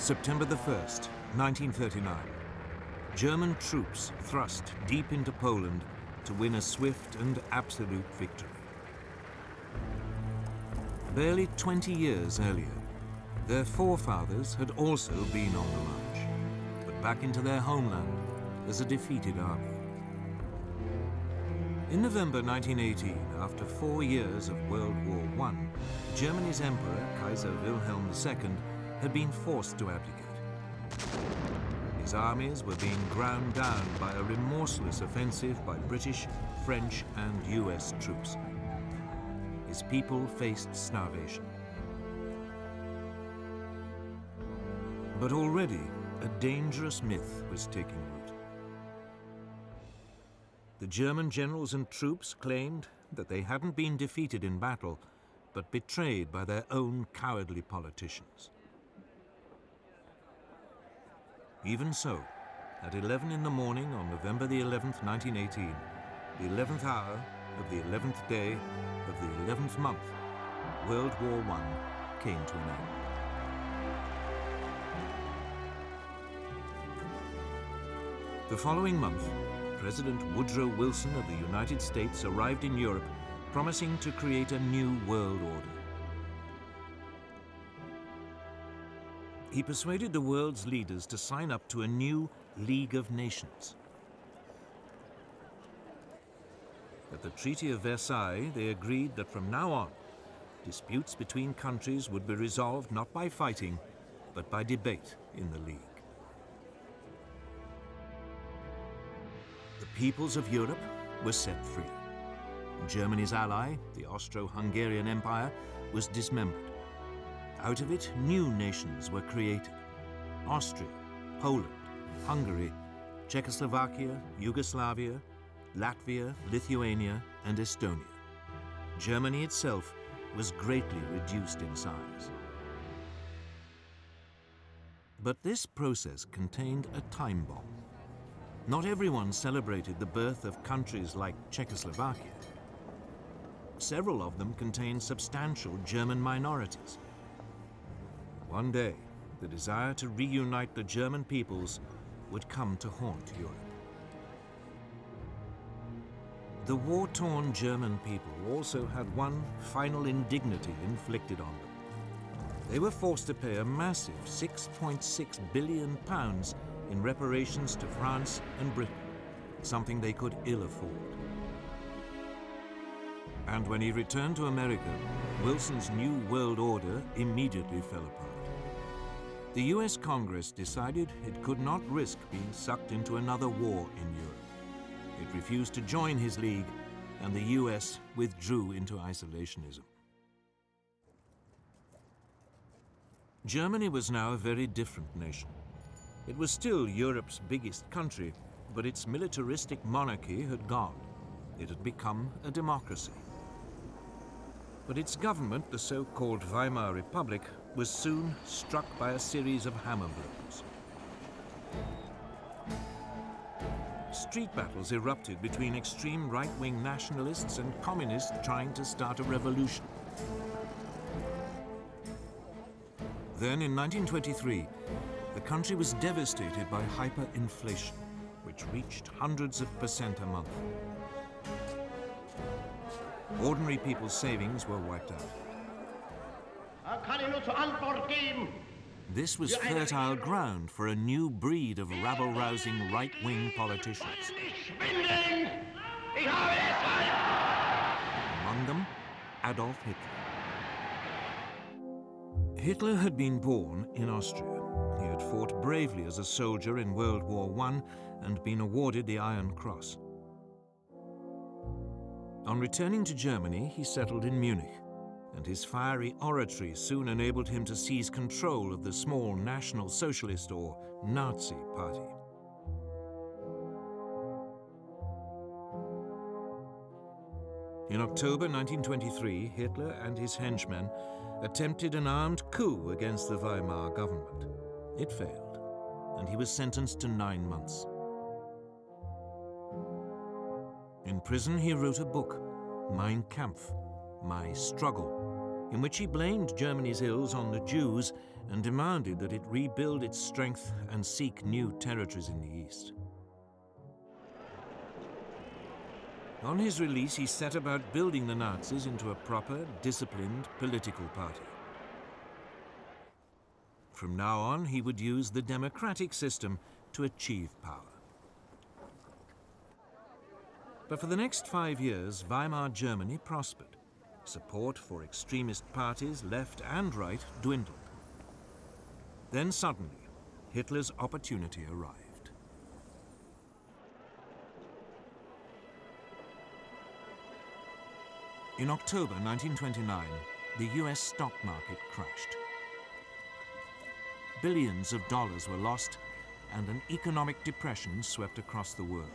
September the 1st, 1939. German troops thrust deep into Poland to win a swift and absolute victory. Barely 20 years earlier, their forefathers had also been on the march, but back into their homeland as a defeated army. In November 1918, after 4 years of World War I, Germany's Emperor, Kaiser Wilhelm II, had been forced to abdicate. His armies were being ground down by a remorseless offensive by British, French, and US troops. His people faced starvation. But already, a dangerous myth was taking root. The German generals and troops claimed that they hadn't been defeated in battle, but betrayed by their own cowardly politicians. Even so, at 11 in the morning on November the 11th, 1918, the 11th hour of the 11th day of the 11th month, World War I came to an end. The following month, President Woodrow Wilson of the United States arrived in Europe, promising to create a new world order. He persuaded the world's leaders to sign up to a new League of Nations. At the Treaty of Versailles, they agreed that from now on, disputes between countries would be resolved not by fighting, but by debate in the League. The peoples of Europe were set free. Germany's ally, the Austro-Hungarian Empire, was dismembered. Out of it, new nations were created: Austria, Poland, Hungary, Czechoslovakia, Yugoslavia, Latvia, Lithuania, and Estonia. Germany itself was greatly reduced in size. But this process contained a time bomb. Not everyone celebrated the birth of countries like Czechoslovakia. Several of them contained substantial German minorities. One day, the desire to reunite the German peoples would come to haunt Europe. The war-torn German people also had one final indignity inflicted on them. They were forced to pay a massive £6.6 billion in reparations to France and Britain, something they could ill afford. And when he returned to America, Wilson's new world order immediately fell apart. The US Congress decided it could not risk being sucked into another war in Europe. It refused to join his league, and the US withdrew into isolationism. Germany was now a very different nation. It was still Europe's biggest country, but its militaristic monarchy had gone. It had become a democracy. But its government, the so-called Weimar Republic, was soon struck by a series of hammer blows. Street battles erupted between extreme right-wing nationalists and communists trying to start a revolution. Then, in 1923, the country was devastated by hyperinflation, which reached hundreds of % a month. Ordinary people's savings were wiped out. This was fertile ground for a new breed of rabble-rousing right-wing politicians. Among them, Adolf Hitler. Hitler had been born in Austria. He had fought bravely as a soldier in World War I and been awarded the Iron Cross. On returning to Germany, he settled in Munich, and his fiery oratory soon enabled him to seize control of the small National Socialist or Nazi Party. In October 1923, Hitler and his henchmen attempted an armed coup against the Weimar government. It failed, and he was sentenced to 9 months. In prison, he wrote a book, Mein Kampf, My Struggle, in which he blamed Germany's ills on the Jews and demanded that it rebuild its strength and seek new territories in the East. On his release, he set about building the Nazis into a proper, disciplined political party. From now on, he would use the democratic system to achieve power. But for the next 5 years, Weimar Germany prospered. Support for extremist parties, left and right, dwindled. Then suddenly, Hitler's opportunity arrived. In October 1929, the US stock market crashed. Billions of dollars were lost, and an economic depression swept across the world.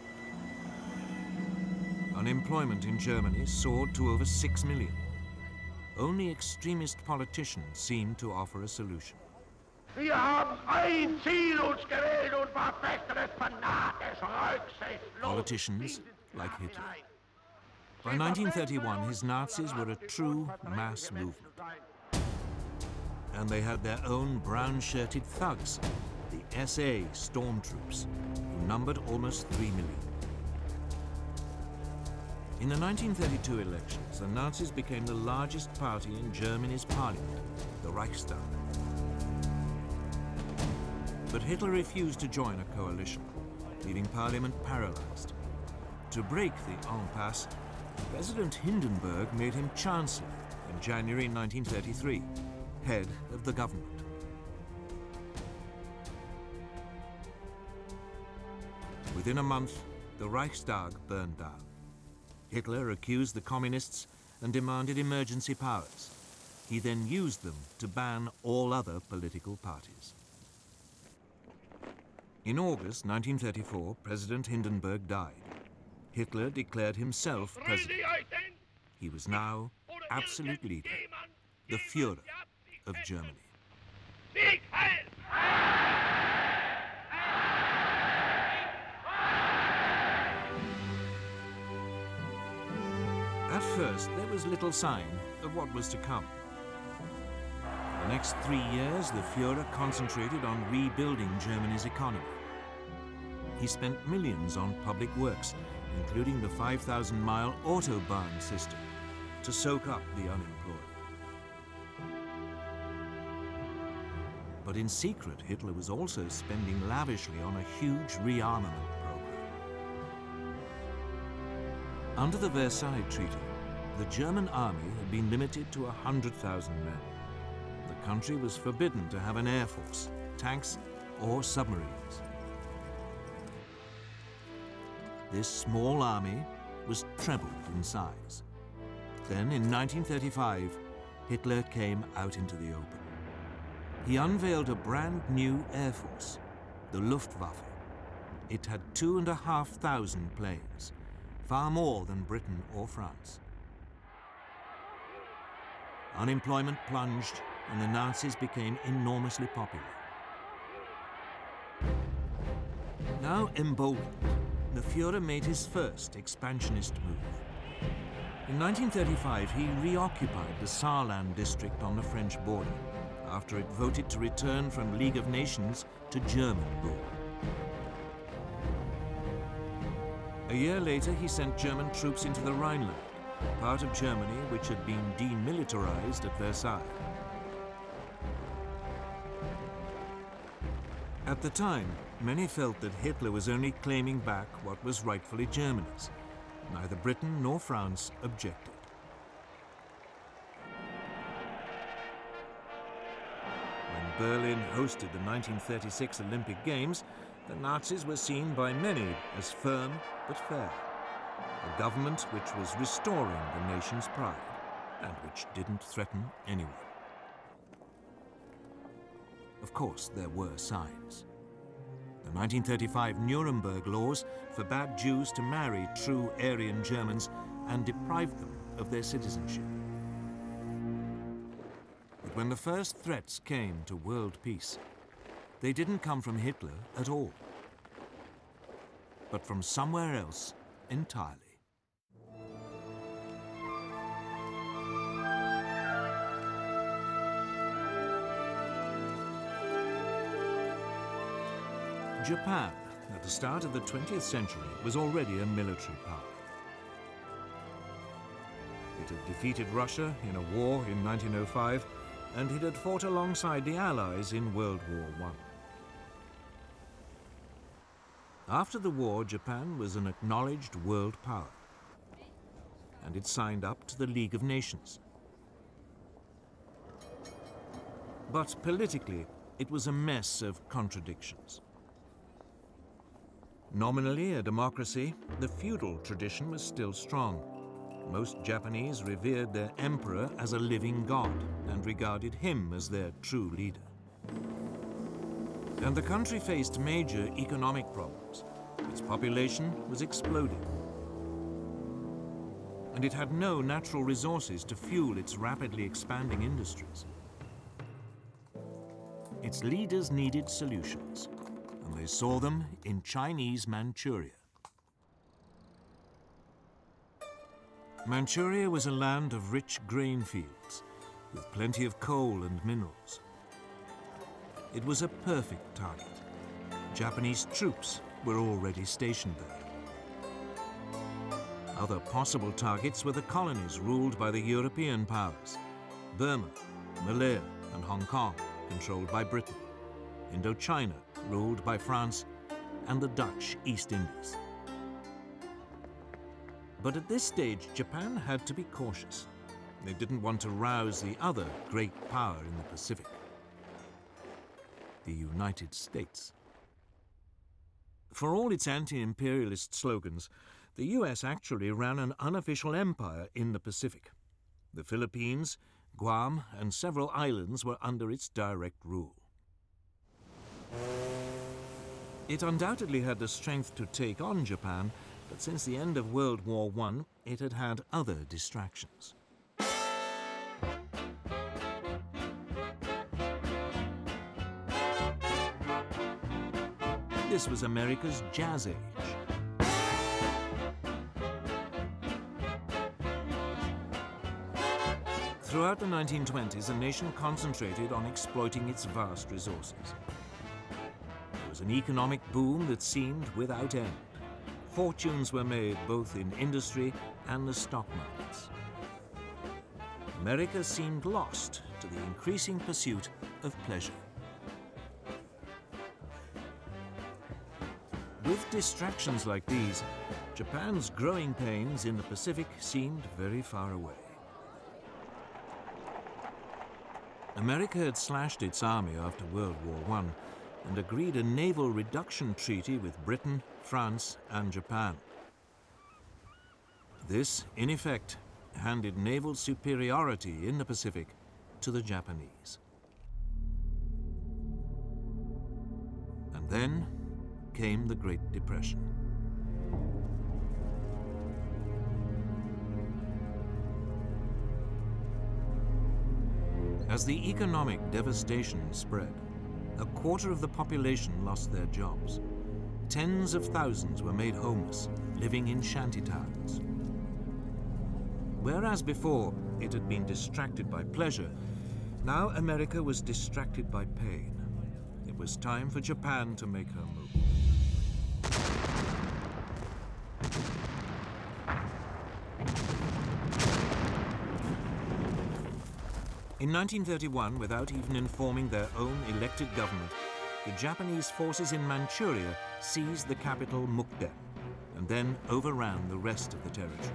Unemployment in Germany soared to over 6 million. Only extremist politicians seemed to offer a solution. Wir haben ein Ziel uns gewählt und verfechten es fanatisch, rücksichtslos. Politicians like Hitler. By 1931, his Nazis were a true mass movement. And they had their own brown-shirted thugs, the SA stormtroops, who numbered almost 3 million. In the 1932 elections, the Nazis became the largest party in Germany's parliament, the Reichstag. But Hitler refused to join a coalition, leaving parliament paralyzed. To break the impasse, President Hindenburg made him chancellor in January 1933, head of the government. Within a month, the Reichstag burned down. Hitler accused the communists and demanded emergency powers. He then used them to ban all other political parties. In August 1934, President Hindenburg died. Hitler declared himself president. He was now absolute leader, the Führer of Germany. At first, there was little sign of what was to come. For the next 3 years, the Führer concentrated on rebuilding Germany's economy. He spent millions on public works, including the 5,000-mile Autobahn system, to soak up the unemployed. But in secret, Hitler was also spending lavishly on a huge rearmament program. Under the Versailles Treaty, the German army had been limited to 100,000 men. The country was forbidden to have an air force, tanks, or submarines. This small army was trebled in size. Then, in 1935, Hitler came out into the open. He unveiled a brand new air force, the Luftwaffe. It had 2,500 planes, far more than Britain or France. Unemployment plunged, and the Nazis became enormously popular. Now emboldened, the Führer made his first expansionist move. In 1935, he reoccupied the Saarland district on the French border, after it voted to return from League of Nations to German rule. A year later, he sent German troops into the Rhineland, part of Germany which had been demilitarized at Versailles. At the time, many felt that Hitler was only claiming back what was rightfully Germany's. Neither Britain nor France objected. When Berlin hosted the 1936 Olympic Games, the Nazis were seen by many as firm but fair. A government which was restoring the nation's pride and which didn't threaten anyone. Of course, there were signs. The 1935 Nuremberg laws forbade Jews to marry true Aryan Germans and deprived them of their citizenship. But when the first threats came to world peace, they didn't come from Hitler at all, but from somewhere else entirely. Japan, at the start of the 20th century, was already a military power. It had defeated Russia in a war in 1905, and it had fought alongside the Allies in World War I. After the war, Japan was an acknowledged world power, and it signed up to the League of Nations. But politically, it was a mess of contradictions. Nominally a democracy, the feudal tradition was still strong. Most Japanese revered their emperor as a living god and regarded him as their true leader. And the country faced major economic problems. Its population was exploding. And it had no natural resources to fuel its rapidly expanding industries. Its leaders needed solutions, and they saw them in Chinese Manchuria. Manchuria was a land of rich grain fields, with plenty of coal and minerals. It was a perfect target. Japanese troops were already stationed there. Other possible targets were the colonies ruled by the European powers: Burma, Malaya, and Hong Kong, controlled by Britain, Indochina, ruled by France, and the Dutch East Indies. But at this stage, Japan had to be cautious. They didn't want to rouse the other great power in the Pacific, the United States. For all its anti-imperialist slogans, the US actually ran an unofficial empire in the Pacific. The Philippines, Guam, and several islands were under its direct rule. It undoubtedly had the strength to take on Japan, but since the end of World War I, it had had other distractions. This was America's Jazz Age. Throughout the 1920s, the nation concentrated on exploiting its vast resources. There was an economic boom that seemed without end. Fortunes were made both in industry and the stock markets. America seemed lost to the increasing pursuit of pleasure. With distractions like these, Japan's growing pains in the Pacific seemed very far away. America had slashed its army after World War I and agreed a naval reduction treaty with Britain, France, and Japan. This, in effect, handed naval superiority in the Pacific to the Japanese. And then came the Great Depression. As the economic devastation spread, a quarter of the population lost their jobs. Tens of thousands were made homeless, living in shantytowns. Whereas before it had been distracted by pleasure, now America was distracted by pain. It was time for Japan to make her move. In 1931, without even informing their own elected government, the Japanese forces in Manchuria seized the capital Mukden and then overran the rest of the territory.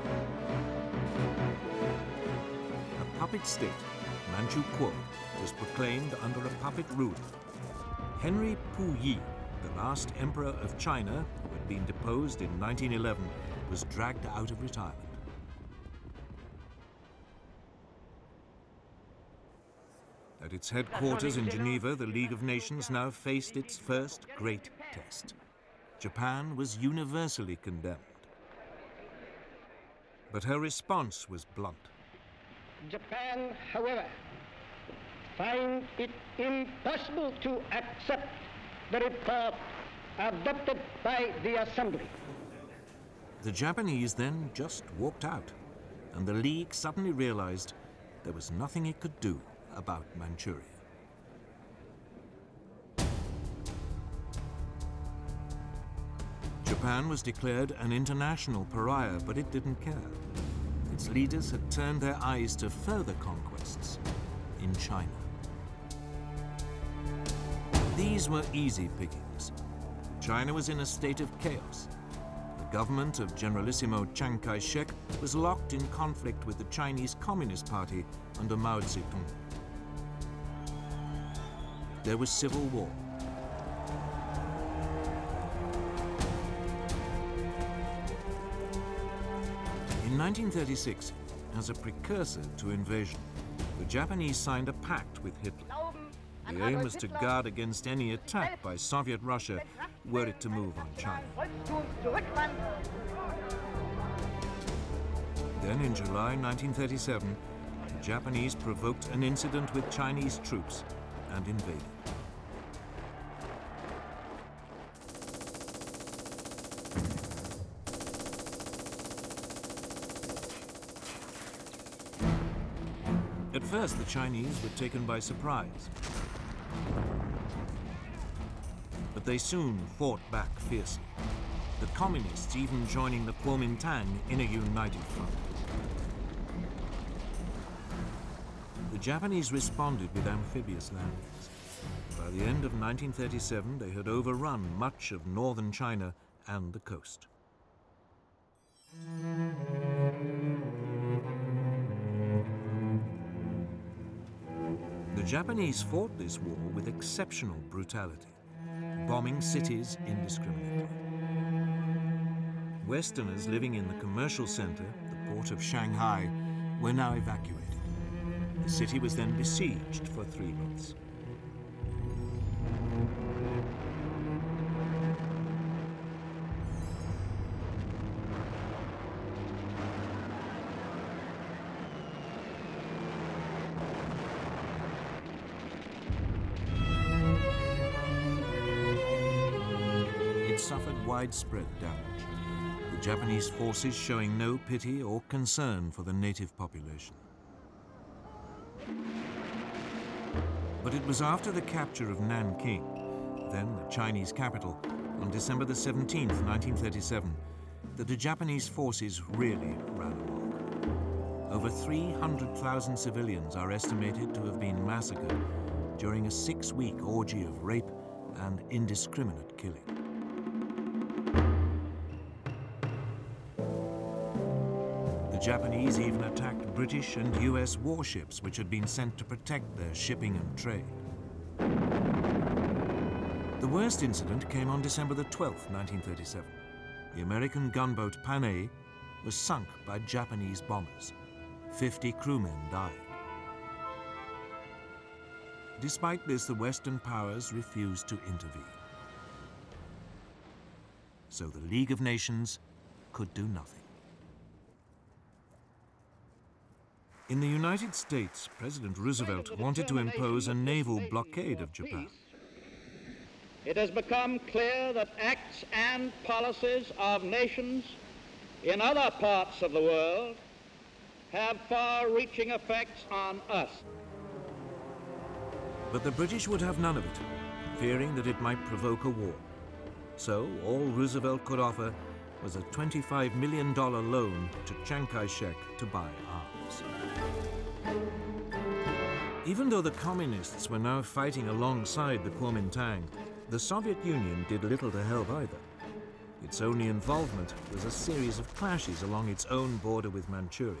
A puppet state, Manchukuo, was proclaimed under a puppet ruler. Henry Puyi, the last emperor of China, who had been deposed in 1911, was dragged out of retirement. At its headquarters in Geneva, the League of Nations now faced its first great test. Japan was universally condemned. But her response was blunt. Japan, however, finds it impossible to accept the report adopted by the Assembly. The Japanese then just walked out, and the League suddenly realized there was nothing it could do about Manchuria. Japan was declared an international pariah, but it didn't care. Its leaders had turned their eyes to further conquests in China. These were easy pickings. China was in a state of chaos. The government of Generalissimo Chiang Kai-shek was locked in conflict with the Chinese Communist Party under Mao Zedong. There was civil war. In 1936, as a precursor to invasion, the Japanese signed a pact with Hitler. The aim was to guard against any attack by Soviet Russia were it to move on China. Then in July 1937, the Japanese provoked an incident with Chinese troops and invaded. At first, the Chinese were taken by surprise. But they soon fought back fiercely, the communists even joining the Kuomintang in a united front. The Japanese responded with amphibious landings. By the end of 1937, they had overrun much of northern China and the coast. The Japanese fought this war with exceptional brutality, bombing cities indiscriminately. Westerners living in the commercial center, the port of Shanghai, were now evacuated. The city was then besieged for 3 months. Suffered widespread damage, the Japanese forces showing no pity or concern for the native population. But it was after the capture of Nanking, then the Chinese capital, on December the 17th, 1937, that the Japanese forces really ran amok. Over 300,000 civilians are estimated to have been massacred during a 6-week orgy of rape and indiscriminate killing. The Japanese even attacked British and US warships which had been sent to protect their shipping and trade. The worst incident came on December the 12th, 1937. The American gunboat Panay was sunk by Japanese bombers. 50 crewmen died. Despite this, the Western powers refused to intervene. So the League of Nations could do nothing. In the United States, President Roosevelt wanted to impose a naval blockade of Japan. It has become clear that acts and policies of nations in other parts of the world have far-reaching effects on us. But the British would have none of it, fearing that it might provoke a war. So all Roosevelt could offer was a $25 million loan to Chiang Kai-shek to buy arms. Even though the communists were now fighting alongside the Kuomintang, the Soviet Union did little to help either. Its only involvement was a series of clashes along its own border with Manchuria.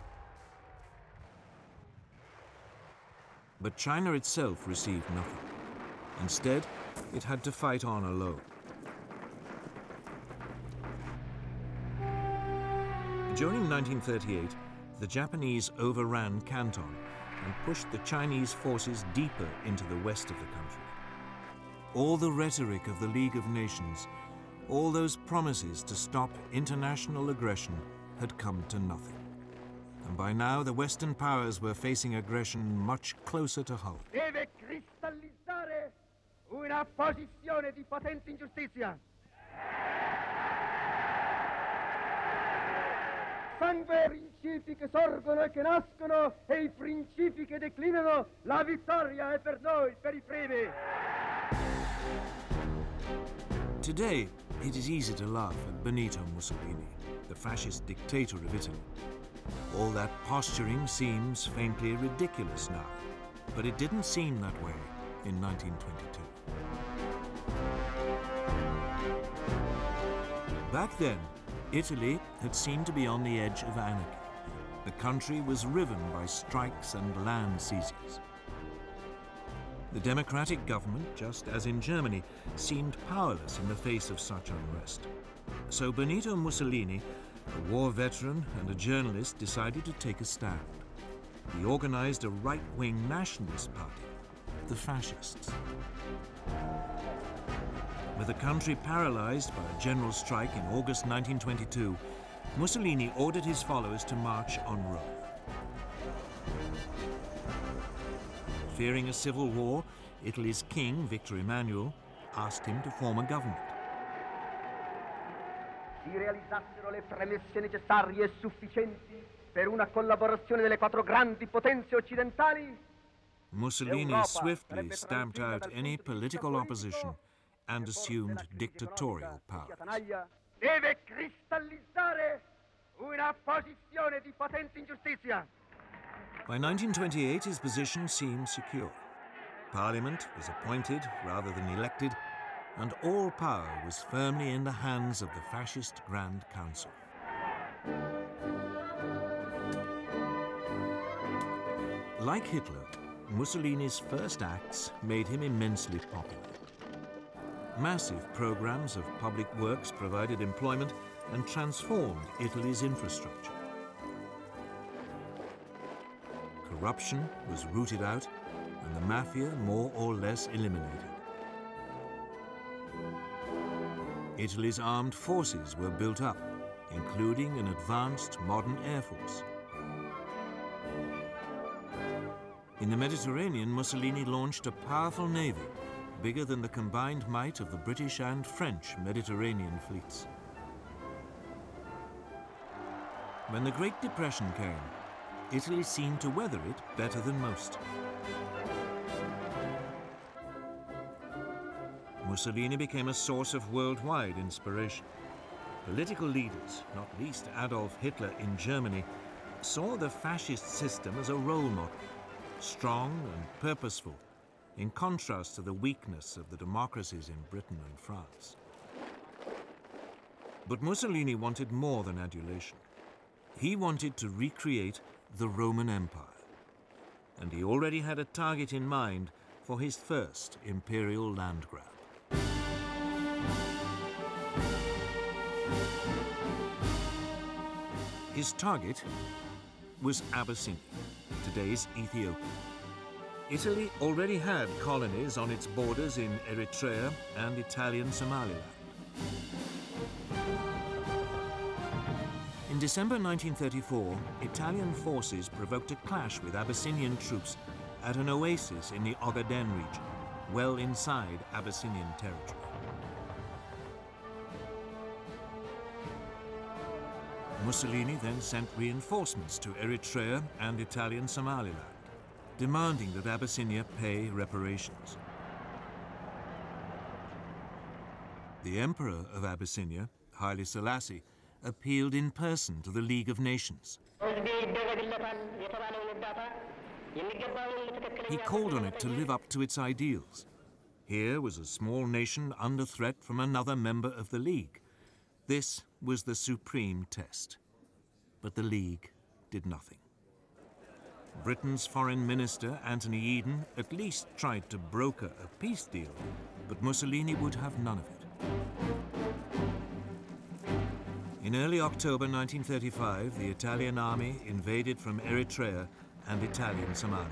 But China itself received nothing. Instead, it had to fight on alone. During 1938, the Japanese overran Canton and pushed the Chinese forces deeper into the west of the country. All the rhetoric of the League of Nations, all those promises to stop international aggression had come to nothing. And by now, the Western powers were facing aggression much closer to home. Deve cristallizzare una posizione di potente ingiustizia. Sangue i principi che sorgono e che nascono e i principi che declinano, la vittoria è per noi, per i primi. Today, It is easy to laugh at Benito Mussolini, the fascist dictator of Italy. All that posturing seems faintly ridiculous now, but it didn't seem that way in 1922. Back then, Italy had seemed to be on the edge of anarchy. The country was riven by strikes and land seizures. The democratic government, just as in Germany, seemed powerless in the face of such unrest. So Benito Mussolini, a war veteran and a journalist, decided to take a stand. He organized a right-wing nationalist party, the Fascists. With the country paralyzed by a general strike in August 1922, Mussolini ordered his followers to march on Rome. Fearing a civil war, Italy's king, Victor Emmanuel, asked him to form a government. Si realizzassero le premesse necessarie e sufficienti per una collaborazione delle quattro grandi potenze occidentali, Mussolini swiftly stamped out any political opposition and assumed dictatorial powers. deve cristallizzare una posizione di potente ingiustizia. By 1928, his position seemed secure. Parliament was appointed rather than elected, and all power was firmly in the hands of the fascist Grand Council. Like Hitler, Mussolini's first acts made him immensely popular. Massive programs of public works provided employment and transformed Italy's infrastructure. Corruption was rooted out and the mafia more or less eliminated. Italy's armed forces were built up, including an advanced modern air force. In the Mediterranean, Mussolini launched a powerful navy, bigger than the combined might of the British and French Mediterranean fleets. When the Great Depression came, Italy seemed to weather it better than most. Mussolini became a source of worldwide inspiration. Political leaders, not least Adolf Hitler in Germany, saw the fascist system as a role model, strong and purposeful, in contrast to the weakness of the democracies in Britain and France. But Mussolini wanted more than adulation. He wanted to recreate the Roman Empire, and he already had a target in mind for his first imperial land grab. His target was Abyssinia, today's Ethiopia. Italy already had colonies on its borders in Eritrea and Italian Somaliland. In December 1934, Italian forces provoked a clash with Abyssinian troops at an oasis in the Ogaden region, well inside Abyssinian territory. Mussolini then sent reinforcements to Eritrea and Italian Somaliland, demanding that Abyssinia pay reparations. The Emperor of Abyssinia, Haile Selassie, appealed in person to the League of Nations. He called on it to live up to its ideals. Here was a small nation under threat from another member of the League. This was the supreme test. But the League did nothing. Britain's Foreign Minister, Anthony Eden, at least tried to broker a peace deal, but Mussolini would have none of it. In early October 1935, the Italian army invaded from Eritrea and Italian Somaliland.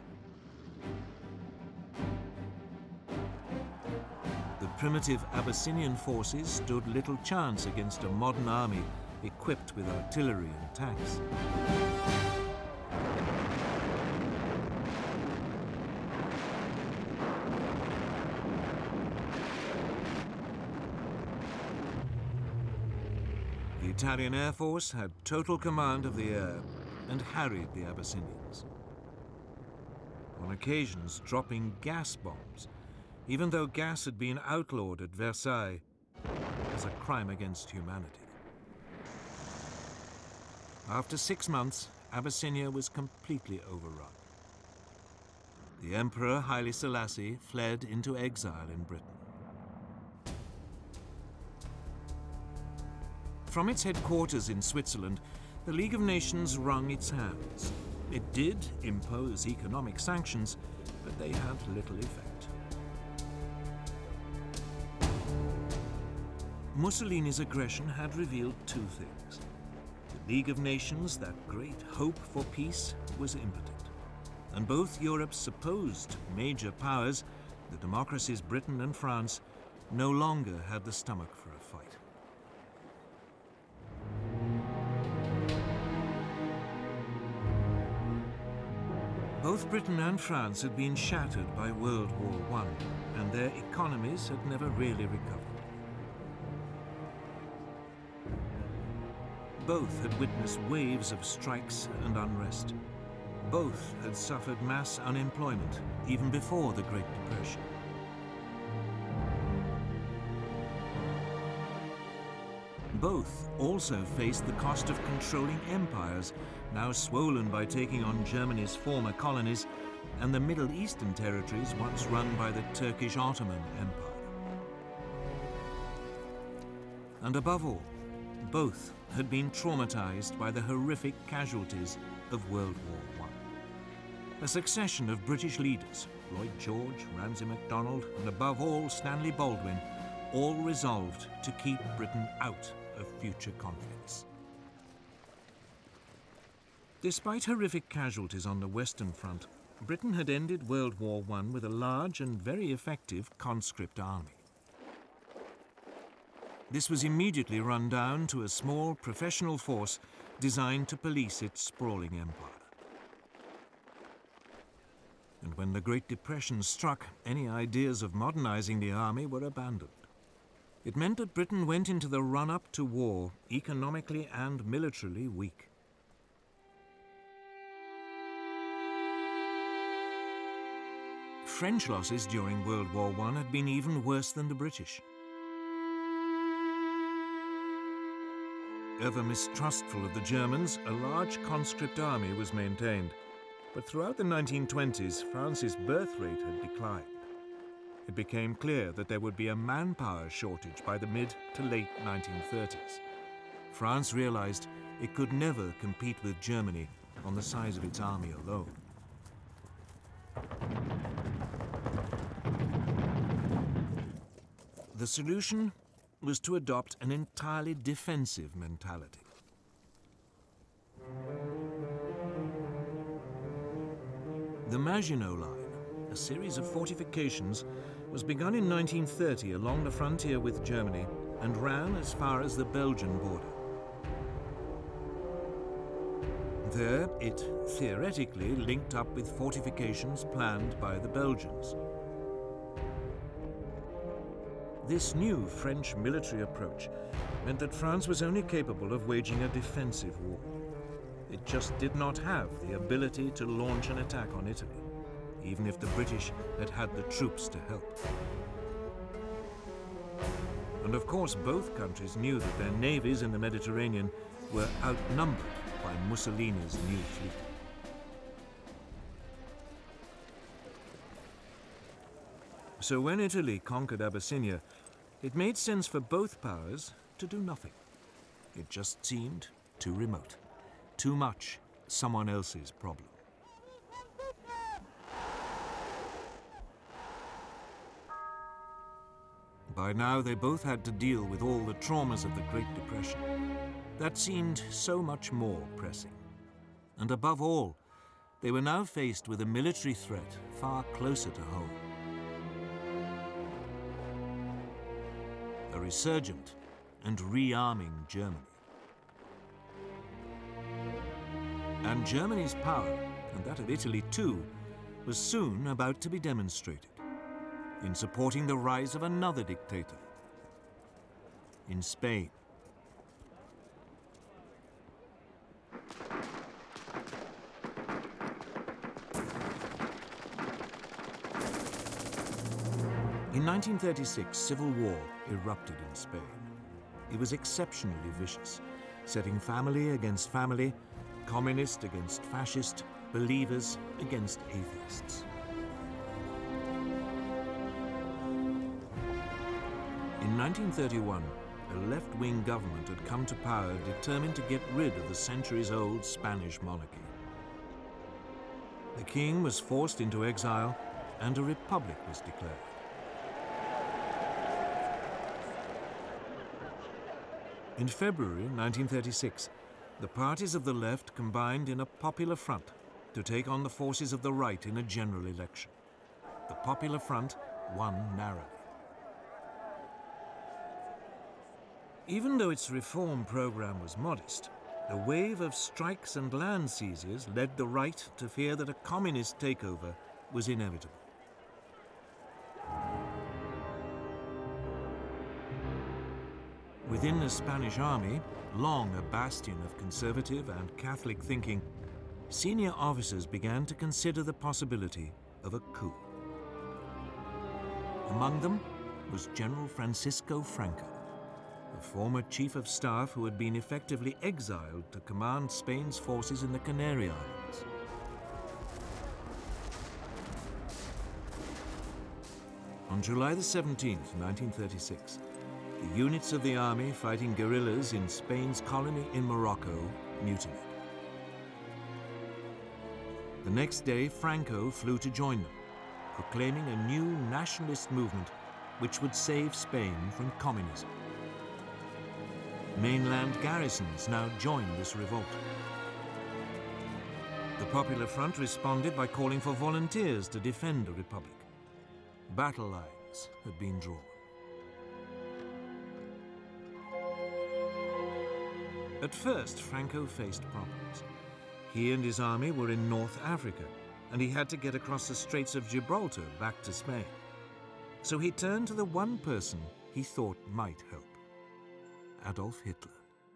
The primitive Abyssinian forces stood little chance against a modern army equipped with artillery and tanks. The Italian Air Force had total command of the air and harried the Abyssinians, on occasions dropping gas bombs, even though gas had been outlawed at Versailles. as a crime against humanity. After 6 months, Abyssinia was completely overrun. The Emperor Haile Selassie fled into exile in Britain. From its headquarters in Switzerland, the League of Nations wrung its hands. It did impose economic sanctions, but they had little effect. Mussolini's aggression had revealed two things. The League of Nations, that great hope for peace, was impotent. And both Europe's supposed major powers, the democracies Britain and France, no longer had the stomach for a fight. Both Britain and France had been shattered by World War I, and their economies had never really recovered. Both had witnessed waves of strikes and unrest. Both had suffered mass unemployment, even before the Great Depression. Both also faced the cost of controlling empires, now swollen by taking on Germany's former colonies and the Middle Eastern territories once run by the Turkish Ottoman Empire. And above all, both had been traumatized by the horrific casualties of World War I. A succession of British leaders, Lloyd George, Ramsay MacDonald, and above all Stanley Baldwin, all resolved to keep Britain out of future conflicts. Despite horrific casualties on the Western Front, Britain had ended World War I with a large and very effective conscript army. This was immediately run down to a small professional force designed to police its sprawling empire. And when the Great Depression struck, any ideas of modernizing the army were abandoned. It meant that Britain went into the run-up to war economically and militarily weak. French losses during World War I had been even worse than the British. Ever mistrustful of the Germans, a large conscript army was maintained. But throughout the 1920s, France's birth rate had declined. It became clear that there would be a manpower shortage by the mid to late 1930s. France realized it could never compete with Germany on the size of its army alone. The solution was to adopt an entirely defensive mentality. The Maginot Line, a series of fortifications, was begun in 1930 along the frontier with Germany and ran as far as the Belgian border. There, it theoretically linked up with fortifications planned by the Belgians. This new French military approach meant that France was only capable of waging a defensive war. It just did not have the ability to launch an attack on Italy, even if the British had had the troops to help. And of course, both countries knew that their navies in the Mediterranean were outnumbered by Mussolini's new fleet. So when Italy conquered Abyssinia, it made sense for both powers to do nothing. It just seemed too remote, too much someone else's problem. By now, they both had to deal with all the traumas of the Great Depression. That seemed so much more pressing. And above all, they were now faced with a military threat far closer to home. A resurgent and rearming Germany. And Germany's power, and that of Italy too, was soon about to be demonstrated in supporting the rise of another dictator in Spain. In 1936, civil war erupted in Spain. He was exceptionally vicious, setting family against family, communist against fascist, believers against atheists. In 1931, a left-wing government had come to power determined to get rid of the centuries-old Spanish monarchy. The king was forced into exile and a republic was declared. In February 1936, the parties of the left combined in a popular front to take on the forces of the right in a general election. The Popular Front won narrowly. Even though its reform program was modest, the wave of strikes and land seizures led the right to fear that a communist takeover was inevitable. Within the Spanish army, long a bastion of conservative and Catholic thinking, senior officers began to consider the possibility of a coup. Among them was General Francisco Franco, the former chief of staff who had been effectively exiled to command Spain's forces in the Canary Islands. On July the 17th, 1936, the units of the army fighting guerrillas in Spain's colony in Morocco mutinied. The next day, Franco flew to join them, proclaiming a new nationalist movement which would save Spain from communism. Mainland garrisons now joined this revolt. The Popular Front responded by calling for volunteers to defend the Republic. Battle lines had been drawn. At first, Franco faced problems. He and his army were in North Africa, and he had to get across the Straits of Gibraltar back to Spain. So he turned to the one person he thought might help: Adolf Hitler.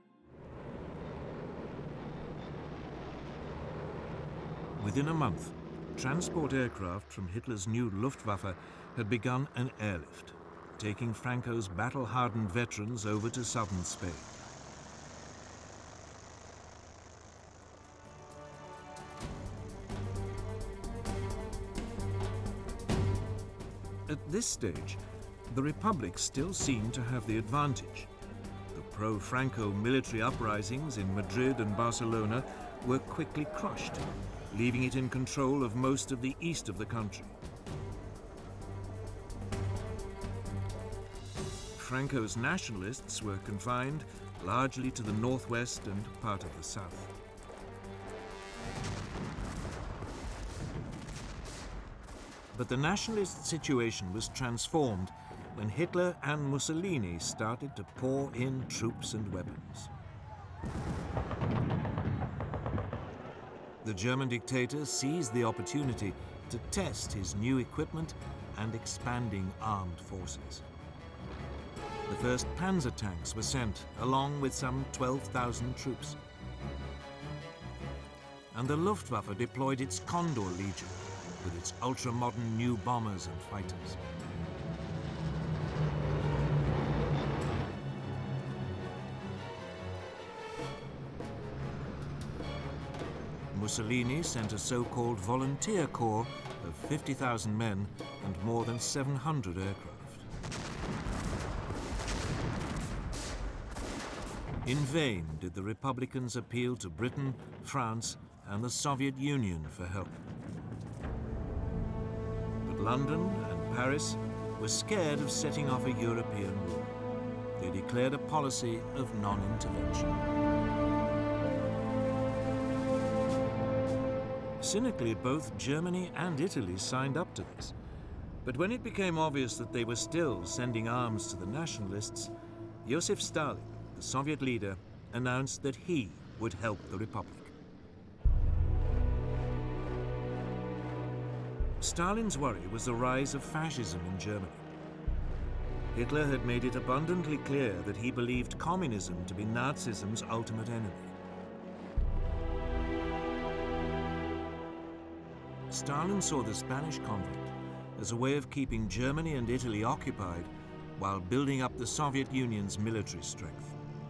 Within a month, transport aircraft from Hitler's new Luftwaffe had begun an airlift, taking Franco's battle-hardened veterans over to southern Spain. At this stage, the Republic still seemed to have the advantage. The pro-Franco military uprisings in Madrid and Barcelona were quickly crushed, leaving it in control of most of the east of the country. Franco's nationalists were confined largely to the northwest and part of the south. But the nationalist situation was transformed when Hitler and Mussolini started to pour in troops and weapons. The German dictator seized the opportunity to test his new equipment and expanding armed forces. The first Panzer tanks were sent, along with some 12,000 troops. And the Luftwaffe deployed its Condor Legion, with its ultra-modern new bombers and fighters. Mussolini sent a so-called volunteer corps of 50,000 men and more than 700 aircraft. In vain did the Republicans appeal to Britain, France, and the Soviet Union for help. But London and Paris were scared of setting off a European war. They declared a policy of non-intervention. Cynically, both Germany and Italy signed up to this. But when it became obvious that they were still sending arms to the nationalists, Joseph Stalin, the Soviet leader, announced that he would help the Republic. Stalin's worry was the rise of fascism in Germany. Hitler had made it abundantly clear that he believed communism to be Nazism's ultimate enemy. Stalin saw the Spanish conflict as a way of keeping Germany and Italy occupied while building up the Soviet Union's military strength.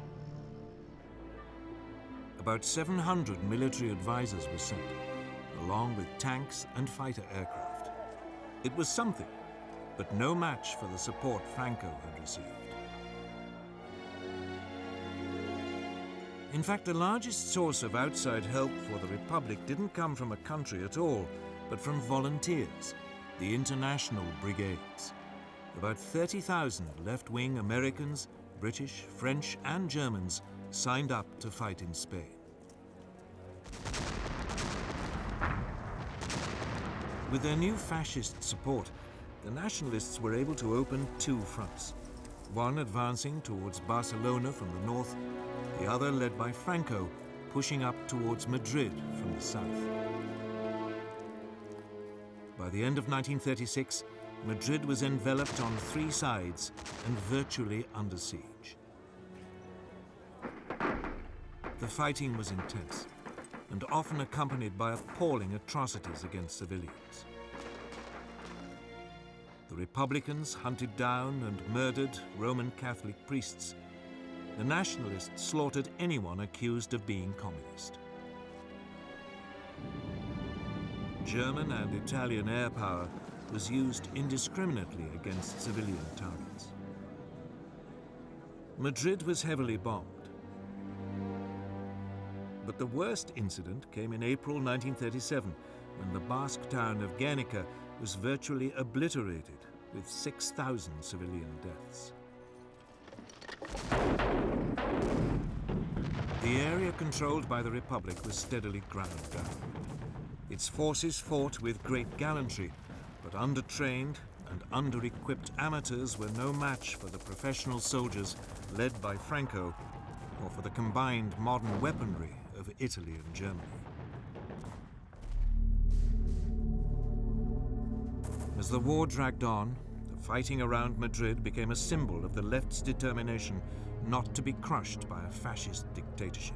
About 700 military advisors were sent, along with tanks and fighter aircraft. It was something, but no match for the support Franco had received. In fact, the largest source of outside help for the Republic didn't come from a country at all, but from volunteers, the International Brigades. About 30,000 left-wing Americans, British, French, and Germans signed up to fight in Spain. With their new fascist support, the nationalists were able to open two fronts, one advancing towards Barcelona from the north, the other led by Franco, pushing up towards Madrid from the south. By the end of 1936, Madrid was enveloped on three sides and virtually under siege. The fighting was intense and often accompanied by appalling atrocities against civilians. The Republicans hunted down and murdered Roman Catholic priests. The nationalists slaughtered anyone accused of being communist. German and Italian air power was used indiscriminately against civilian targets. Madrid was heavily bombed. But the worst incident came in April 1937, when the Basque town of Guernica was virtually obliterated, with 6,000 civilian deaths. The area controlled by the Republic was steadily ground down. Its forces fought with great gallantry, but undertrained and under-equipped amateurs were no match for the professional soldiers led by Franco, or for the combined modern weaponry of Italy and Germany. As the war dragged on, the fighting around Madrid became a symbol of the left's determination not to be crushed by a fascist dictatorship.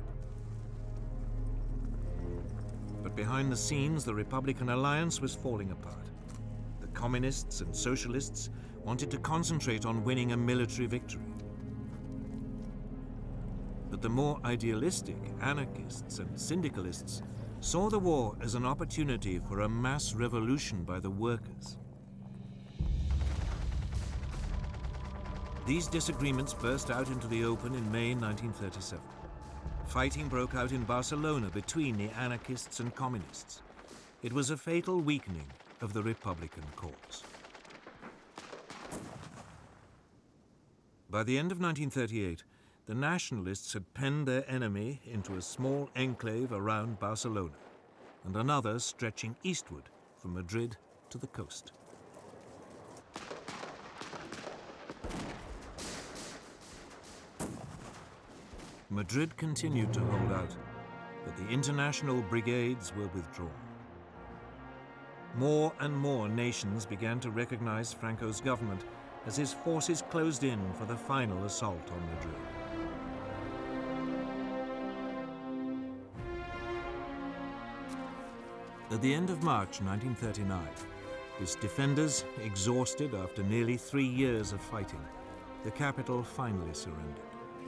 But behind the scenes, the Republican alliance was falling apart. The communists and socialists wanted to concentrate on winning a military victory. But the more idealistic anarchists and syndicalists saw the war as an opportunity for a mass revolution by the workers. These disagreements burst out into the open in May 1937. Fighting broke out in Barcelona between the anarchists and communists. It was a fatal weakening of the Republican cause. By the end of 1938, the nationalists had penned their enemy into a small enclave around Barcelona, and another stretching eastward from Madrid to the coast. Madrid continued to hold out, but the international brigades were withdrawn. More and more nations began to recognize Franco's government as his forces closed in for the final assault on Madrid. At the end of March 1939, its defenders, exhausted after nearly 3 years of fighting, the capital finally surrendered.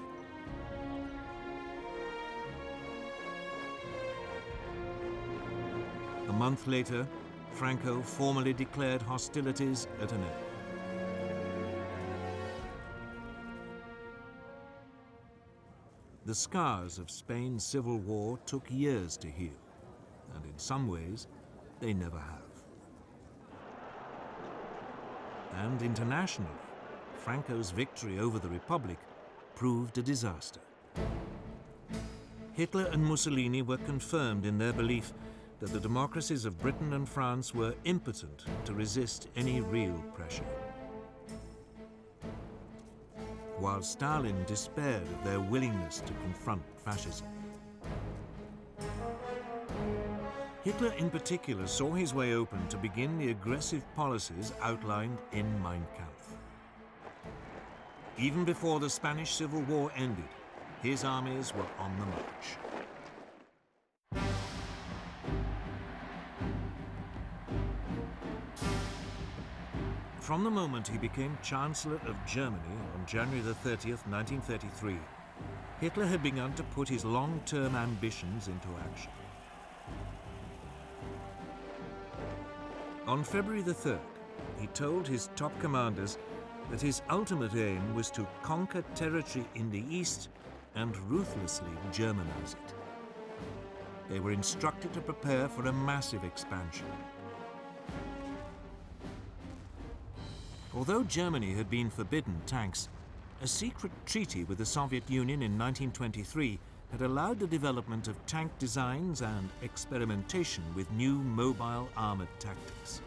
A month later, Franco formally declared hostilities at an end. The scars of Spain's civil war took years to heal, and in some ways, they never have. And internationally, Franco's victory over the Republic proved a disaster. Hitler and Mussolini were confirmed in their belief that the democracies of Britain and France were impotent to resist any real pressure. While Stalin despaired of their willingness to confront fascism. Hitler in particular saw his way open to begin the aggressive policies outlined in Mein Kampf. Even before the Spanish Civil War ended, his armies were on the march. From the moment he became Chancellor of Germany on January the 30th, 1933, Hitler had begun to put his long-term ambitions into action. On February the 3rd, he told his top commanders that his ultimate aim was to conquer territory in the east and ruthlessly Germanize it. They were instructed to prepare for a massive expansion. Although Germany had been forbidden tanks, a secret treaty with the Soviet Union in 1923 had allowed the development of tank designs and experimentation with new mobile armored tactics.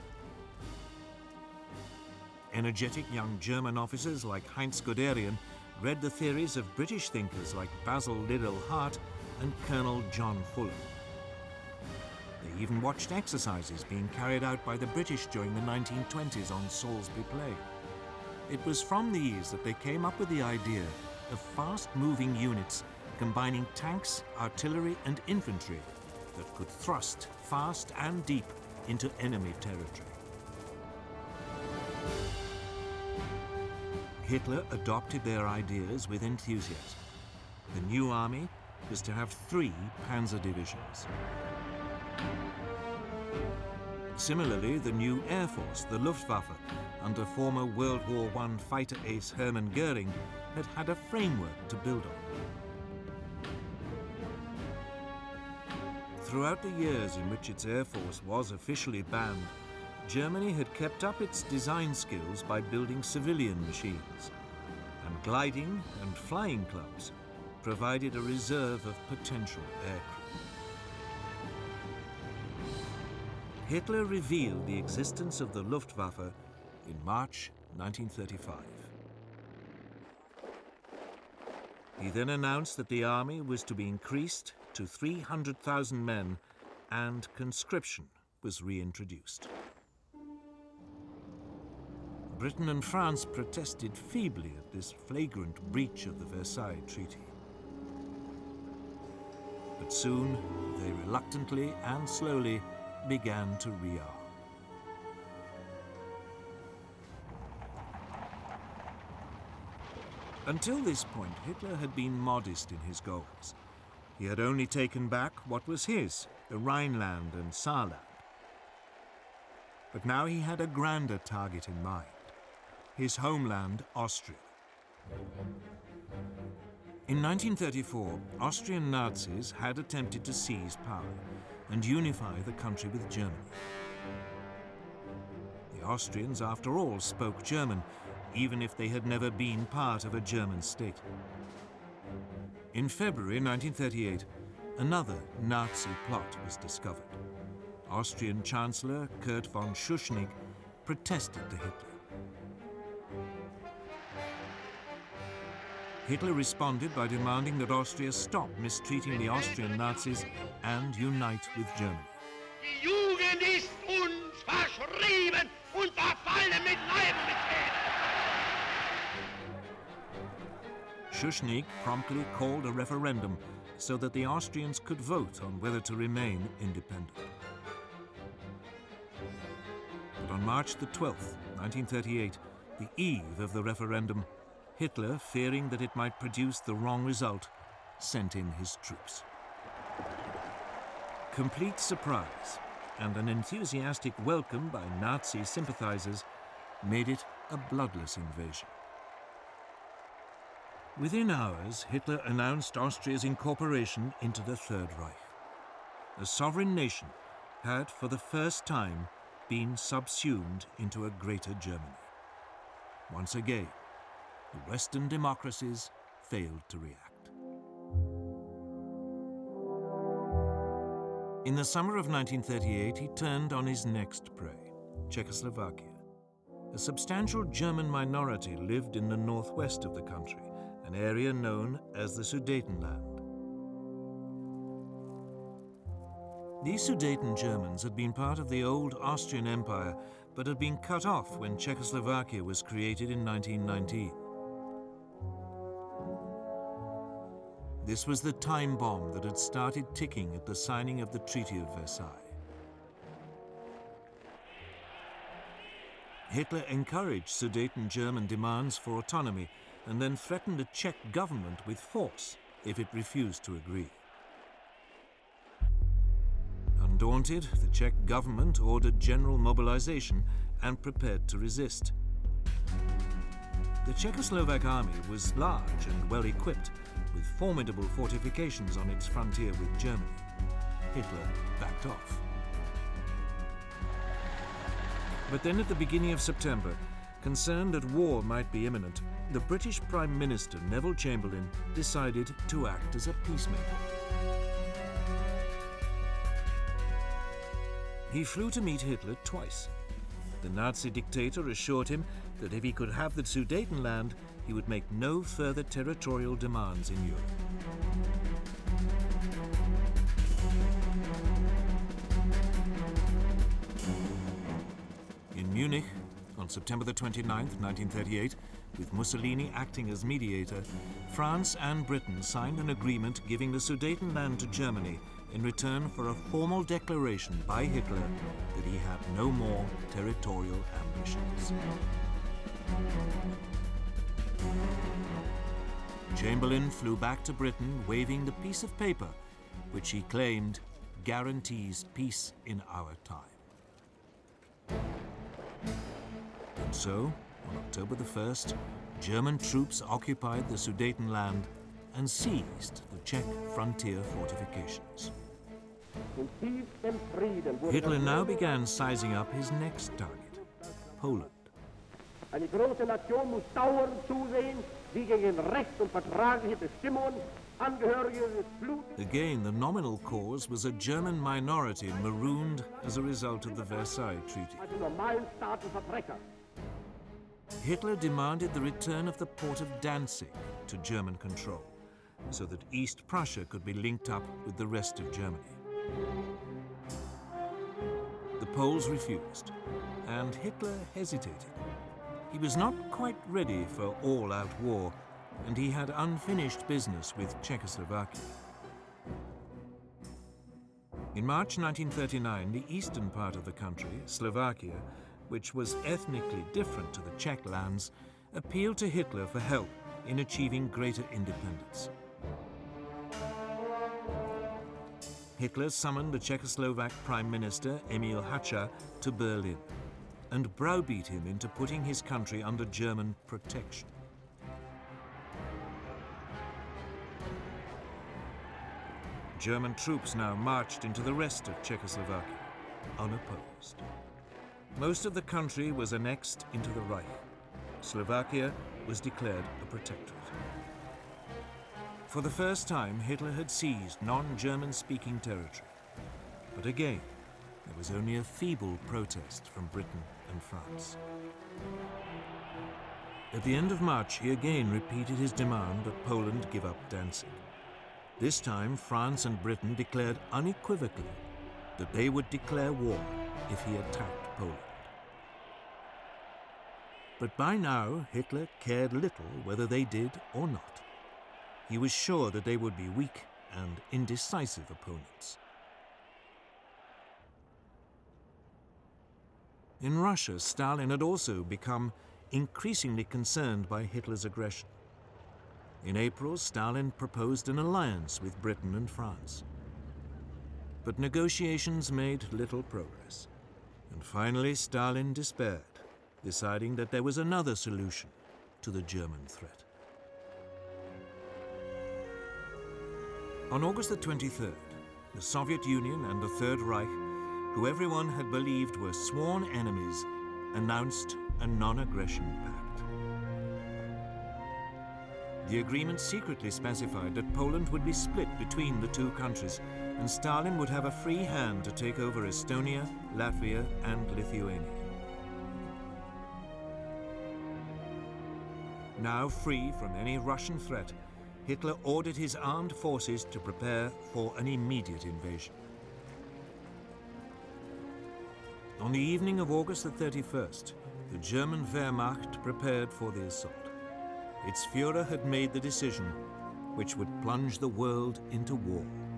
Energetic young German officers like Heinz Guderian read the theories of British thinkers like Basil Liddell Hart and Colonel John Fuller. They even watched exercises being carried out by the British during the 1920s on Salisbury Plain. It was from these that they came up with the idea of fast-moving units combining tanks, artillery and infantry that could thrust fast and deep into enemy territory. Hitler adopted their ideas with enthusiasm. The new army was to have 3 panzer divisions. Similarly, the new Air Force, the Luftwaffe, under former World War I fighter ace Hermann Goering, had a framework to build on. Throughout the years in which its Air Force was officially banned, Germany had kept up its design skills by building civilian machines, and gliding and flying clubs provided a reserve of potential aircraft. Hitler revealed the existence of the Luftwaffe in March 1935. He then announced that the army was to be increased to 300,000 men and conscription was reintroduced. Britain and France protested feebly at this flagrant breach of the Versailles Treaty. But soon, they reluctantly and slowly began to rearm. Until this point, Hitler had been modest in his goals. He had only taken back what was his, the Rhineland and Saarland. But now he had a grander target in mind, his homeland, Austria. In 1934, Austrian Nazis had attempted to seize power and unify the country with Germany. The Austrians, after all, spoke German, even if they had never been part of a German state. In February 1938, another Nazi plot was discovered. Austrian Chancellor Kurt von Schuschnigg protested to Hitler. Hitler responded by demanding that Austria stop mistreating the Austrian Nazis and unite with Germany. Die Jugend ist uns verschrieben und verfallen mit Leib und Seele. Schuschnigg promptly called a referendum so that the Austrians could vote on whether to remain independent. But on March the 12th, 1938, the eve of the referendum, Hitler, fearing that it might produce the wrong result, sent in his troops. Complete surprise and an enthusiastic welcome by Nazi sympathizers made it a bloodless invasion. Within hours, Hitler announced Austria's incorporation into the Third Reich. A sovereign nation had, for the first time, been subsumed into a greater Germany. Once again, the Western democracies failed to react. In the summer of 1938, he turned on his next prey, Czechoslovakia. A substantial German minority lived in the northwest of the country, an area known as the Sudetenland. These Sudeten Germans had been part of the old Austrian Empire, but had been cut off when Czechoslovakia was created in 1919. This was the time bomb that had started ticking at the signing of the Treaty of Versailles. Hitler encouraged Sudeten German demands for autonomy and then threatened the Czech government with force if it refused to agree. Undaunted, the Czech government ordered general mobilization and prepared to resist. The Czechoslovak army was large and well equipped, with formidable fortifications on its frontier with Germany. Hitler backed off. But then at the beginning of September, concerned that war might be imminent, the British Prime Minister Neville Chamberlain decided to act as a peacemaker. He flew to meet Hitler twice. The Nazi dictator assured him that if he could have the Sudetenland, he would make no further territorial demands in Europe. In Munich, on September the 29th, 1938, with Mussolini acting as mediator, France and Britain signed an agreement giving the Sudetenland to Germany in return for a formal declaration by Hitler that he had no more territorial ambitions. Chamberlain flew back to Britain waving the piece of paper which he claimed guarantees peace in our time. And so, on October the 1st, German troops occupied the Sudetenland and seized the Czech frontier fortifications. Hitler now began sizing up his next target, Poland. Eine große Nation muss dauernd zusehen, wie gegen Recht und vertragliche Bestimmungen Angehörige des Blut. Again, the nominal cause was a German minority marooned as a result of the Versailles Treaty. Also normalen Staatenverbrecher. Hitler demanded the return of the port of Danzig to German control, so that East Prussia could be linked up with the rest of Germany. The Poles refused, and Hitler hesitated. He was not quite ready for all-out war, and he had unfinished business with Czechoslovakia. In March 1939, the eastern part of the country, Slovakia, which was ethnically different to the Czech lands, appealed to Hitler for help in achieving greater independence. Hitler summoned the Czechoslovak Prime Minister Emil Hácha to Berlin and browbeat him into putting his country under German protection. German troops now marched into the rest of Czechoslovakia, unopposed. Most of the country was annexed into the Reich. Slovakia was declared a protectorate. For the first time, Hitler had seized non-German-speaking territory. But again, there was only a feeble protest from Britain and France. At the end of March, he again repeated his demand that Poland give up Danzig. This time, France and Britain declared unequivocally that they would declare war if he attacked Poland. But by now, Hitler cared little whether they did or not. He was sure that they would be weak and indecisive opponents. In Russia, Stalin had also become increasingly concerned by Hitler's aggression. In April, Stalin proposed an alliance with Britain and France. But negotiations made little progress. And finally, Stalin despaired, deciding that there was another solution to the German threat. On August the 23rd, the Soviet Union and the Third Reich, who everyone had believed were sworn enemies, announced a non-aggression pact. The agreement secretly specified that Poland would be split between the two countries, and Stalin would have a free hand to take over Estonia, Latvia, and Lithuania. Now free from any Russian threat, Hitler ordered his armed forces to prepare for an immediate invasion. On the evening of August the 31st, the German Wehrmacht prepared for the assault. Its Führer had made the decision which would plunge the world into war.